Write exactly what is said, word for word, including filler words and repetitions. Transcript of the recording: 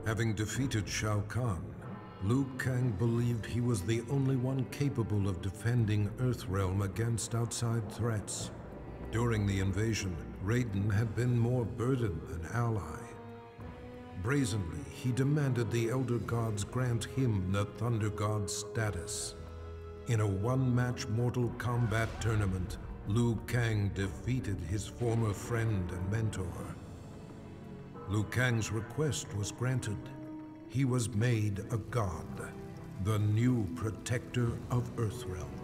Having defeated Shao Kahn, Liu Kang believed he was the only one capable of defending Earthrealm against outside threats. During the invasion, Raiden had been more burden than ally. Brazenly, he demanded the Elder Gods grant him the Thunder God status. In a one-match Mortal Kombat tournament, Liu Kang defeated his former friend and mentor. Liu Kang's request was granted. He was made a god, the new protector of Earthrealm.